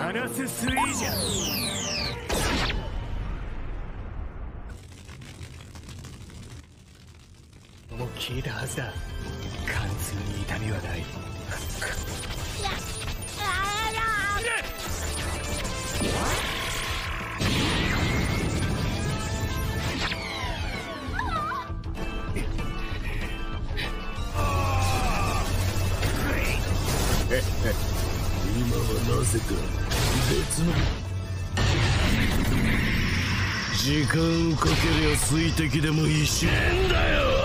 ガラススリーじゃ。もう消えたはずだ。貫通に痛みはない。 今はなぜか別の時間をかけりゃ水滴でもいいし。なんだよ。